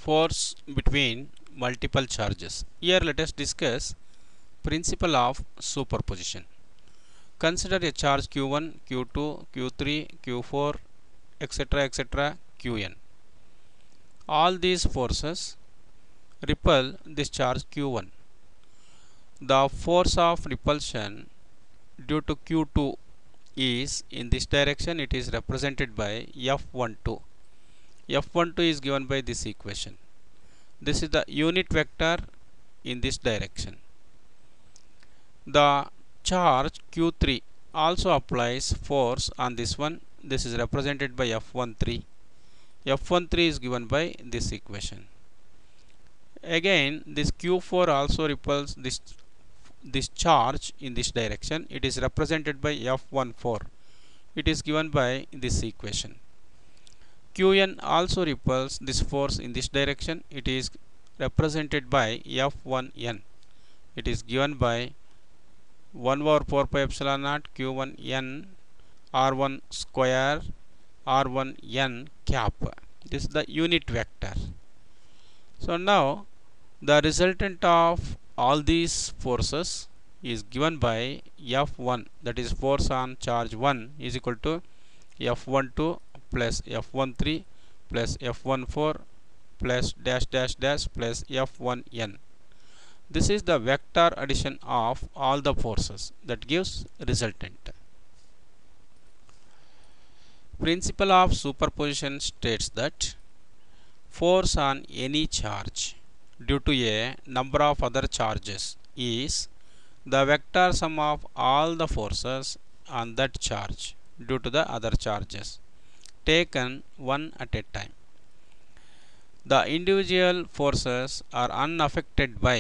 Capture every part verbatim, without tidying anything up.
Force between multiple charges. Here let us discuss principle of superposition. Consider a charge q one, q two, q three, q four, etc, etc, qn. All these forces repel this charge q one. The force of repulsion due to q two is in this direction. It is represented by F twelve. F twelve is given by this equation. This is the unit vector in this direction. The charge q three also applies force on this one. This is represented by F thirteen. F thirteen is given by this equation. Again, this q four also repels this this charge in this direction. It is represented by F fourteen. It is given by this equation. Qn also repels this force in this direction. It is represented by F one n. It is given by one over four pi epsilon naught q one n r one square r one n cap. This is the unit vector. So now the resultant of all these forces is given by F one, that is force on charge one, is equal to F twelve plus F thirteen plus F fourteen plus dash dash dash plus F one n. This is the vector addition of all the forces that gives resultant. Principle of superposition states that force on any charge due to a number of other charges is the vector sum of all the forces on that charge due to the other charges, taken one at a time. The individual forces are unaffected by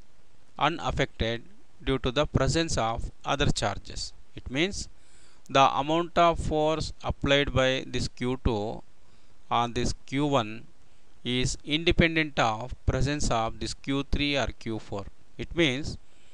unaffected due to the presence of other charges. It means the amount of force applied by this q two on this q one is independent of presence of this q three or q four. It means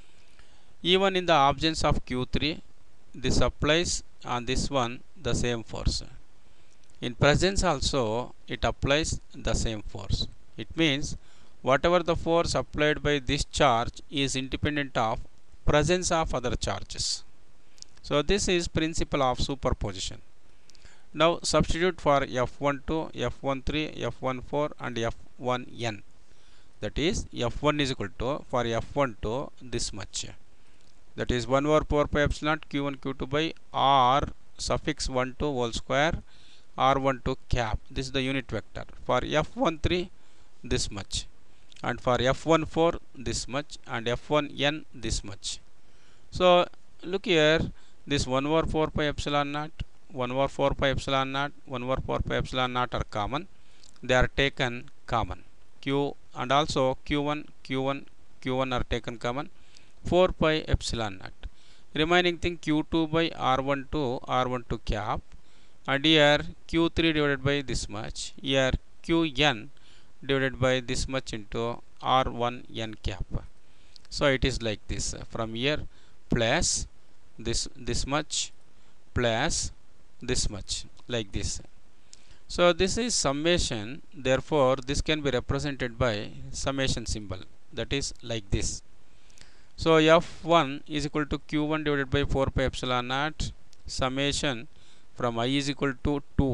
even in the absence of q three, this applies on this one the same force. In presence also it applies the same force. It means whatever the force applied by this charge is independent of presence of other charges. So this is principle of superposition. Now substitute for F twelve, F thirteen, F fourteen and F one n. That is F one is equal to, for F twelve, this much. That is one over four pi epsilon q one q two by r suffix twelve whole square r twelve cap. This is the unit vector. For F thirteen, this much, and for F fourteen, this much, and F one n, this much. So look here, this one over four pi epsilon naught, one over four pi epsilon naught, one over four pi epsilon naught are common. They are taken common. Q and also q one, q one, q one are taken common. four pi epsilon naught. Remaining thing q two by r twelve, r twelve cap, and here q three divided by this much. Here qn divided by this much into r one n cap. So it is like this. From here plus this this much plus this much, like this. So this is summation. Therefore this can be represented by summation symbol, that is like this. So F one is equal to q one divided by four pi epsilon naught summation from I is equal to two.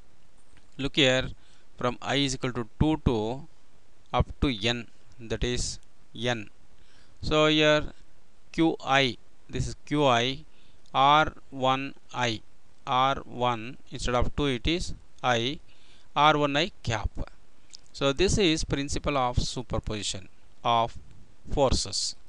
Look here, from I is equal to two to up to n, that is n. So here qi, this is qi, r one i, r one instead of two it is I, r one i cap. So this is principle of superposition of forces.